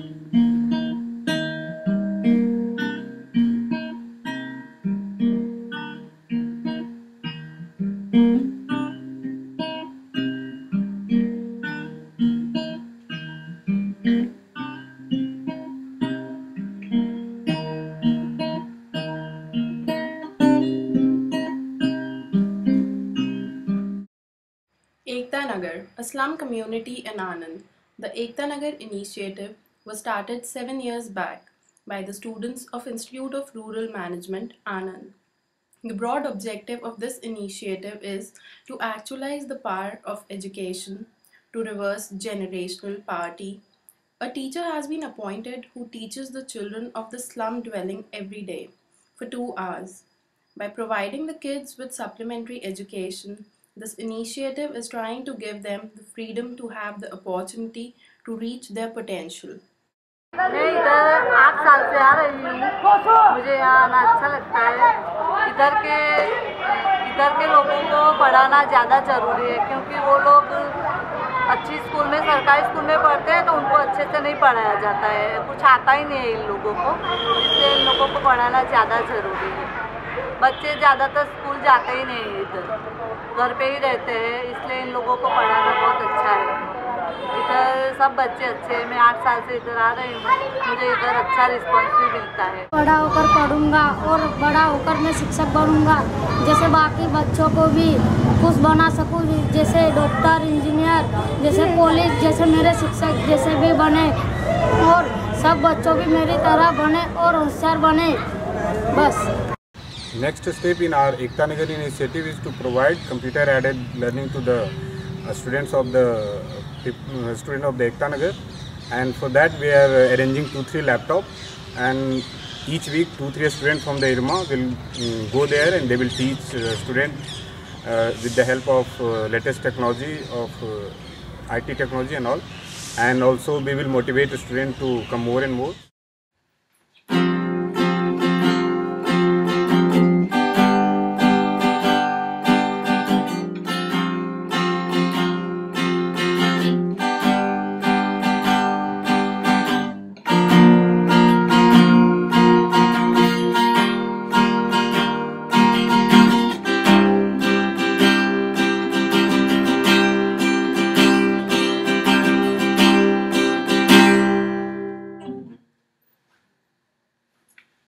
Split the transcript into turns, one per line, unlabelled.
Ekta Nagar, a slum community in Anand. The Ekta Nagar initiative was started 7 years back by the students of Institute of Rural Management, Anand. The broad objective of this initiative is to actualize the power of education to reverse generational poverty. A teacher has been appointed who teaches the children of the slum dwelling every day for 2 hours. By providing the kids with supplementary education, this initiative is trying to give them the freedom to have the opportunity to reach their potential.
मैं इधर 8 साल से आ रही हूँ। मुझे यहाँ आना अच्छा लगता है। इधर के लोगों को पढ़ाना ज़्यादा ज़रूरी है, क्योंकि वो लोग अच्छी स्कूल में, सरकारी स्कूल में पढ़ते हैं तो उनको अच्छे से नहीं पढ़ाया जाता है, कुछ आता ही नहीं है इन लोगों को, इसलिए इन लोगों को पढ़ाना ज़्यादा ज़रूरी है। बच्चे ज़्यादातर स्कूल जाते ही नहीं, इधर घर पे ही रहते हैं, इसलिए इन लोगों को पढ़ाना बहुत अच्छा है। इधर सब बच्चे अच्छे हैं। मैं 8 साल से इधर आ रही हूँ, मुझे इधर अच्छा रिस्पॉन्स भी मिलता है।
बड़ा होकर पढ़ूंगा और बड़ा होकर मैं शिक्षक बनूंगा, जैसे बाकी बच्चों को भी कुछ बना सकूँ, जैसे डॉक्टर, इंजीनियर, जैसे पुलिस, जैसे मेरे शिक्षक जैसे भी बने, और सब बच्चों भी मेरी तरह बने और होशियार बने, बस।
Next step in our Ekta Nagar initiative is to provide computer-aided learning to the students of the Ekta Nagar, and for that we are arranging 2-3 laptops, and each week 2-3 students from the IRMA will go there and they will teach students with the help of latest technology of IT technology and all, and also we will motivate the students to come more and more.